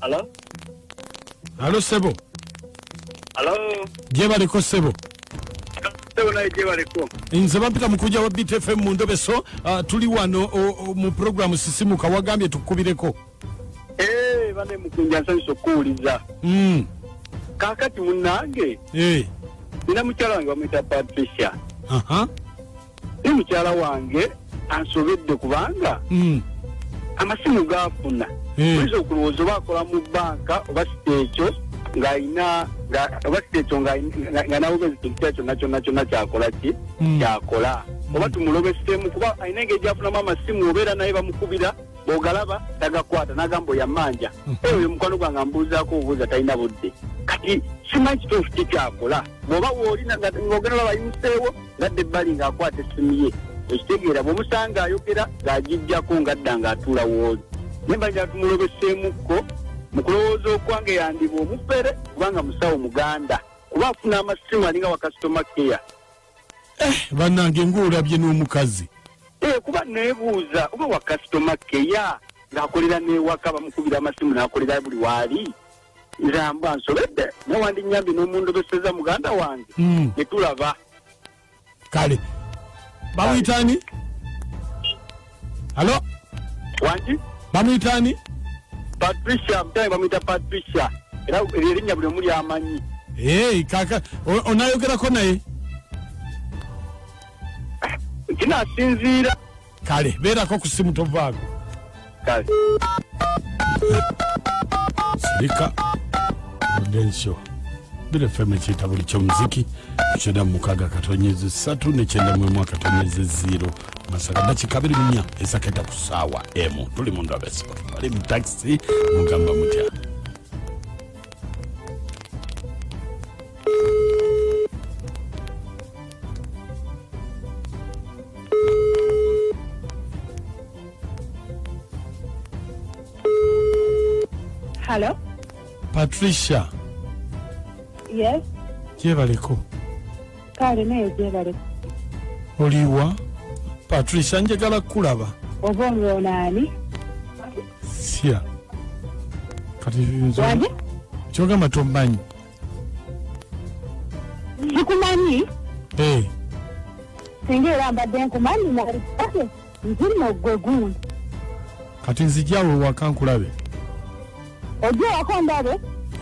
Hello? Hello, Sebo. Hello? Jebareko Sebo. Sebo na jebareko. Nze bampita mukuja wa BTFM mu Ndobe so tuli wano mu program sisimuka wagambye tukubireko. Bane mukunja nsanso kuuliza. Kakati munange. Nina mukyala wange bamuyita Patricia. Ni mukyala wange ansobedde kubanga amasimu gafuna. Oyinza okulowooza oba akola mu banka oba siteekyo ng'alina oba siteekyo nga nawubezi kyonna kyonna kyakola ki kyakola oba tumulobeseemu kuba alina engeri gyafunamu amasimu obeera naye bamukubira bw'ogalaba tagakwata n'agamba oyamanja oyo mukwano gwange ambuuzaako obuuza talina budde kati simanyi kituufu kikyakola bw'oba woolina ng'ogenda babayimuseewo ngadde ebbali ng'akwata essimu ye ekitegeera bw'omusanga ayogera ng'agijjako ng'adda ng'atuula wooli naye mbanja tumulobeseemukko mu kulowooza okwange yandiba omufere kubanga musawo muganda kuba afuna amasimu alinga wa customer care. Bannange ng'olabye n'omukazi. Kuba neebuuza oba wa customer care ng'akolera n'ewaka bamukubira amasimu n'akolera buli waali nzamba nsobedde nawandi nyambi n'omundobeseza muganda wange ne tulaba. Kale bamuyitani? Halo? Wangi? Bamuyitani? Patricia, mtaye bamuyita Patricia. Era erinnya buli omuli amanyi. Kaka onayogerako naye? Kinasinziira. Kale beerako ku simu tovaako. Kale. Sirika Prudential BFM chita buli ky'omuziki kyenda mukaga katonyeze 3 ne kyenda mu mwaka katonyeze 0 masaka dakika 24 esaketa ku saawa emu tuli mu Ndobe so bali mu taxi mugamba mutya. Hello? Patricia. Yes? Jebaleko. Kale naye jebaleko. Oliwa? Patricia njagala kulaba. Obongo onani? Sia. Kati nzo. Waje? Kyogamba tommanyi. Sikumanyi? Singa era mbadde nkumanyi nali kati nzirina ogwegulu. Kati nzijjawo waka nkulabe. Ojja waka ndabe?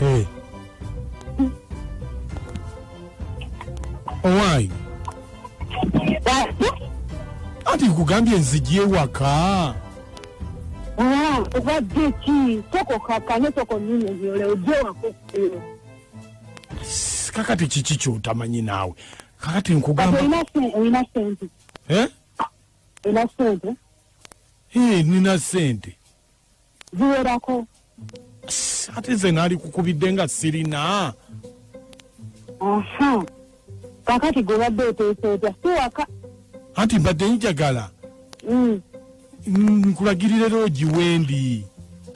Why? Ati kugambye nzijje waka. Obadde ki? Toko kakane toko nyinyi yole ojja waka. Kakati kiki ky'otamanyi naawe? Kakati nkugamba. Oyina sente. Oyina sente? Nina sente. Ziwerako. Ate nze naali kukubidde nga sirina. Kakati gwe badde oteeseeta si waka. Anti mbadde njagala. Nkulagirire loogi wendi.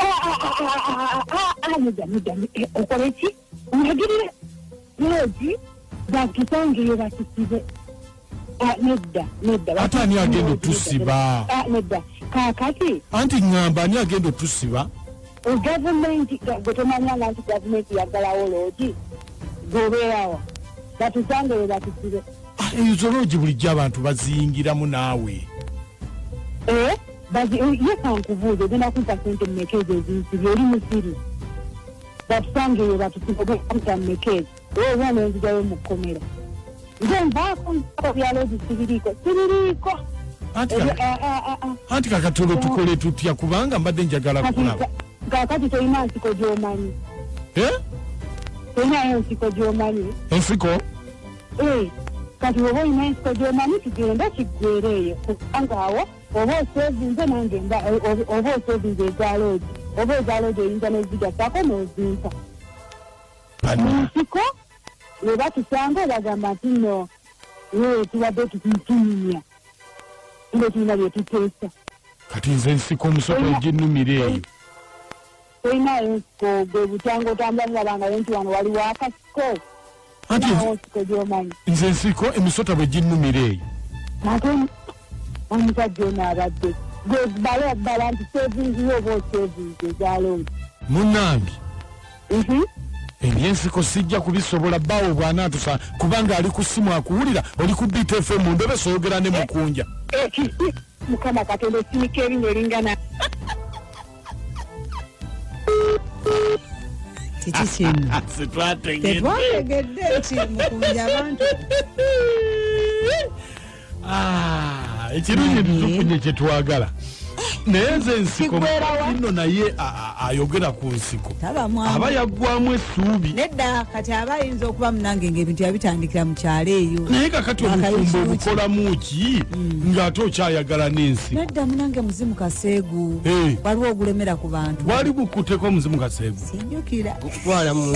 Mudda. Okole ki? Olagirire loogi bakisangiye bakisibe. Nedda. Ate ani agenda otusiba? Nedda. Kakati. Anti ngamba ani agenda otusiba? Gavumenti gwe tomanya nti gavumenti yagalawo loogi gobeerawa batusange we bakisibe. Ezo loogi bulijjo abantu baziyingiramu naawe. Ye kankubuuza ogenda kumpa sente mmeka ezo ezinsibye oli musiri batusange we bakisibe ogakuta mmeka ezo oba nenzigayo mu kkomera nze nvaako bya loogi sibiriiko. Anti kakatolo tukole tutya kubanga mbadde njagala kulaba. Kakati toyina nsiko gy'omanyi. Toyinayo nsiko gy'omanyi. Ensiko? Kati oba oyina ensiko gy'omanyi tugenda kiggwereeyo kubanga awo oba osevinze nange oba osevinze eza loogi oba eza loogi oyinza n'ozigassako n'ozimpa. Mu nsiko we batusanga obagamba nti nno tubadde tutunya nga tulina bye tuteesa. Kati nze ensiko omusoko eginnumira eyo. Toyinayo nsiko gwe butanga otambula bangayo nti wano waliwo akasiko. Anti nsiko gy'omanyi. Nze ensiko emisota bwe ginnumira eyo. Ate omusajja ono abadde gwe bala nti sevingiyo oba osevinze eza loogi. munange ebyensiko sijja kubisobola bawo bw'anaatusa kubanga ali ku ssimu akuwulira oli ku BTFM ndobe soyogera ne mukunja mukama katonda simika erinnya eringana kiki kino tetwategedde ki mukunja abantu ekirungi tufunye kyetwagala naye nze ensiko ino naye ayogera ku nsiko aba yaggwamu essuubi nedda kati aba ayinza okuba munange ng'ebintu yabitandikira mu kyalo eyo naye kakati obufumbo obukolamu ki ng'ate okyayagala n'ensi nedda munange muzimu kaseegu waliwo ogulemera ku bantu wali bukuteko muzimu kaseegu sinjukira okutwala mu